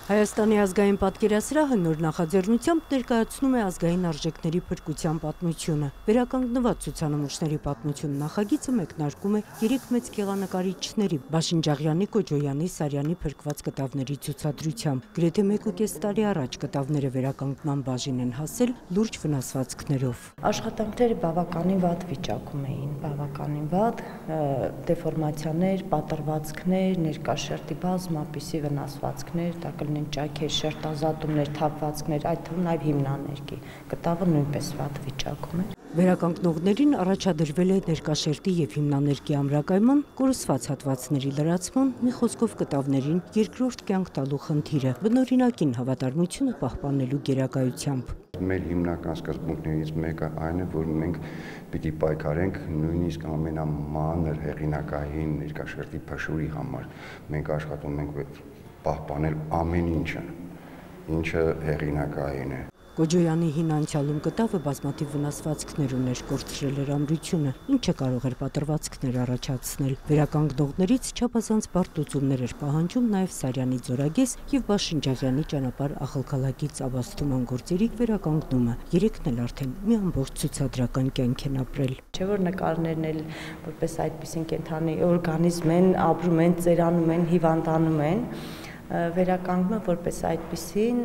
Հայաստանի ազգային պատկերասրահը նոր նախաձեռնությամբ ներկայացնում է ազգային արժեքների փրկության պատմությունը։ Վերականգնված ցուցանմուշների պատմություն նախագիծը մեկնարկում է 3 մեծ գեղանկարիչների՝ Բաշինջաղյանի, Կոջոյանի, Սարյանի փրկված կտավների ցուցադրությամբ։ Գրեթե 1.5 տարի առաջ կտավները վերականգնման բաժին են հասել լուրջ վնասվածքներով։ Աշխատանքները բավականին վատ վիճակում էին, բավականին վատ, դեֆորմացիաներ, պատրվածքներ, ներկաշերտի բազմապիսի վնասվածքներ, դա կլինեն ճաքեր, շերտազատումներ, թափվածքներ, այդ թվում նաև հիմնաներկի։ Կտավը նույնպես վատ վիճակում էր։ Վերականգնողներին առաջադրվել է ներկաշերտի եւ հիմնաներկի ամրակայման, կորսված հատվածների լրացման, մի խոսքով կտավներին երկրորդ կյանք տալու խնդիրը, բնօրինակին հավատարմությունը պահպանելու գերակայությամբ։ Մեր հիմնական սկզբունքներից մեկը այն է, որ մենք պիտի պայքարենք նույնիսկ ամենամանր հեղինակային ներկաշերտի փշուրի համար։ Մենք աշխատում ենք պահպանել ամեն ինչը հեղինակային է։ Կոջոյանի հին անցյալում կտավը բազմաթիվ վնասվածքներ ուներ, կորցրել էր ամրությունը, ինչը կարող էր պատրվածքներ առաջացնել։ Վերականգնողներից չափազանց բարդ լուծումներ էր պահանջում նաև Սարյանի ձորագես եւ Բաշինջաղյանի ճանապարհ աղալքալակից Աբաստուման գործերի վերականգնումը։ Երեքն էլ արդեն մի ամբողջ ցուցադրական կյանք են ապրել։ Չէ՞ որ նկարներն էլ որպես այդպիսին կենթանի օրգանիզմ են, ապրում են, ծերանում են, հիվանդանում են, վերականգնումը որպես այդպիսին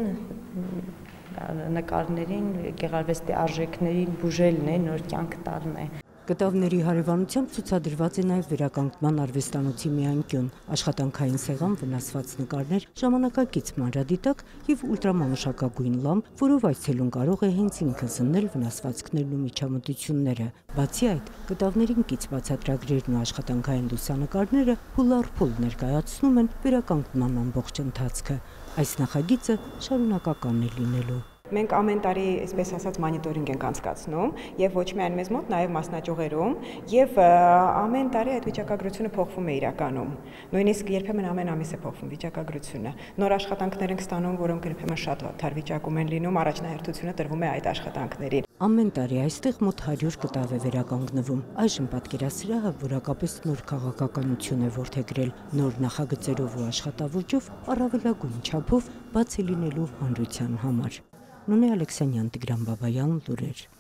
նկարներին գեղարվեստի արժեքներին բուժելն է, նոր կյանք տալն է։ Կտավների հարևանությամբ ցուցադրված է նաև վերականգնման արվեստանոցի մի անկյուն, աշխատանքային սեղան, վնասված նկարներ, ժամանակակից մանրադիտակ եւ ուլտրամանուշակագույն լամբ, որով այցելուն կարող է հենց ինքը զննել վնասվածքներն ու միջամտությունները։ Բացի այդ, կտավներին կից բացատրագրերն ու աշխատանքային լուսանկարները փուլ առ փուլ ներկայացնում են վերականգնման ամբողջ ընթացքը։ Այս նախագիծը շարունակական է լինելու։ Մենք ամեն տարի, այսպես ասած, մոնիտորինգ ենք անցկացնում եւ ոչ միայն մեզ մոտ, նաեւ մասնաճյուղերում եւ ամեն տարի այդ վիճակագրությունը փոխվում է իրականում։ Նույնիսկ երբեմն ամեն ամիս է փոխվում վիճակագրությունը։ Նոր աշխատանքներ ենք ստանում, որոնք երբեմն շատ վատթար վիճակում են լինում, առաջնահերթությունը տրվում է այդ աշխատանքներին։ Ամեն տարի այստեղ մոտ 100 կտավ է վերականգնվում։ Այժմ պատկերասրահը որակապես նոր քաղաքականություն է որդեգրել, նոր նախագծերով ու աշխատավճով առավելագույն չափով բաց է լինելու հանրության համար։ Նունե Ալեքսանյան, Տիգրան Բաբայան, լուրեր։